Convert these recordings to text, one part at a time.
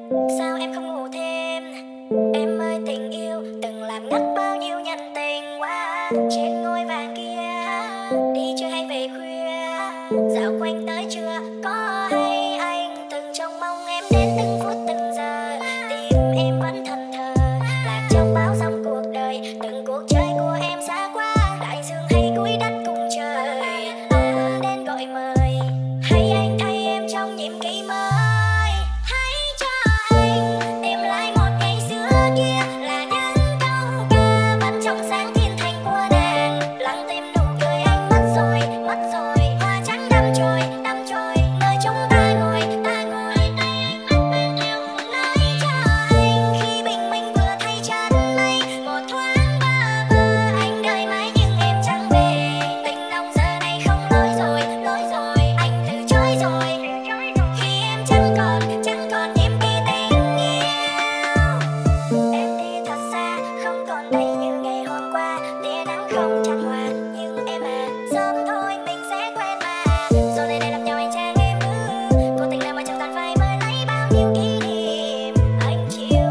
Sao em không ngủ thêm? Em ơi tình yêu từng làm ngất bao nhiêu nhân tình qua trên ngôi vàng kia. Đi chưa hay về khuya, dạo quanh tới chưa có hay anh từng trông mong em đến từng phút từng giờ. Tim em vẫn thẫn thờ lạc trong bao dòng cuộc đời, từng cuộc chơi của em xa quá đại dương hay cúi đất cùng trời. Ông đến gọi mời hay anh thay em trong nhiệm kỳ mới. Hãy cho anh tìm lại một ngày xưa kia, là những câu ca vẫn trong sáng thiên thành của nàng. Lặng tim nụ cười anh mất rồi, hoa trắng đắm trôi nơi chúng ta ngồi tay anh mắt bên yêu. Nói cho anh khi bình minh vừa thay chân mây, một thoáng bơ vơ anh đợi mãi nhưng em chẳng về. Tình nồng giờ này không lối rồi anh từ chối rồi khi em chẳng còn niềm kỳ tình yêu. Em đi thật xa không còn đây như ngày hôm qua, tia nắng không chan hòa nhưng em à, sớm thôi mình sẽ quen mà. Rồi này này làm nhau anh chàng em ư, cố tình nào mà chẳng cần phải mơ lấy bao nhiêu kỷ niệm anh chịu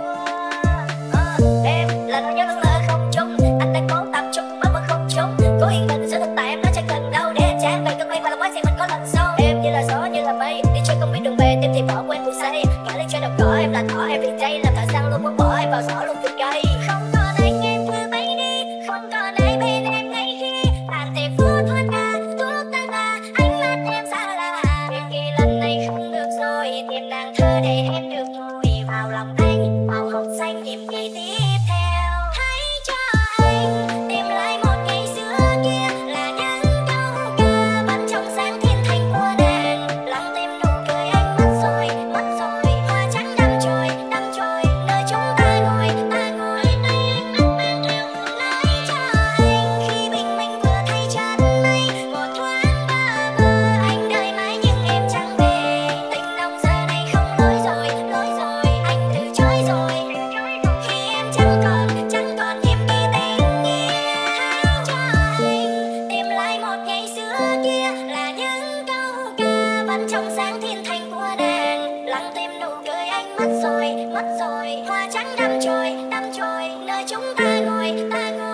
thua. Em là nỗi nhớ lững lờ không chung, anh đang cố tập trung mà không chung. Cố yên bình sự thực tại em nói chẳng cần đâu để anh chán về cơn quen và lòng quán riêng mình có lần sau. Em như là gió như là mây đi chơi không biết đường về, tim thì bỏ quên cuộc say ngã lên chơi độc cỏ. Em là thỏ em vì dây làm thợ săn luôn muốn bỏ em vào giỏ luôn việc gây. Không còn anh em cứ bay đi, không còn ai bên em ngay khi tàn tiệc phút thoát qua thuốc tan qua ánh mắt em xa lạ. Vì kỳ lần này không được rồi, tìm nàng thơ để em được ngồi vào lòng anh màu hồng xanh nhiệm kỳ tiếp theo. Hãy cho anh tìm lại một ngày xưa kia, là những câu ca vẫn trong sáng thiên thành của nàng. Lặng tim nụ cười anh mất rồi hoa trắng đắm trôi nơi chúng ta ngồi tay anh mắt bên yêu. Nói cho anh khi bình minh vừa thay chân mây, một thoáng bơ vơ anh đợi mãi nhưng em chẳng về. Tình nồng giờ này không lối rồi anh từ chối rồi khi em chẳng còn niềm kỳ tình yêu. Hãy cho anh tìm lại một ngày xưa kia, là những câu ca vẫn trong sáng thiên thành của nàng. Lặng tim nụ cười anh mất rồi hoa trắng đắm trôi nơi chúng ta ngồi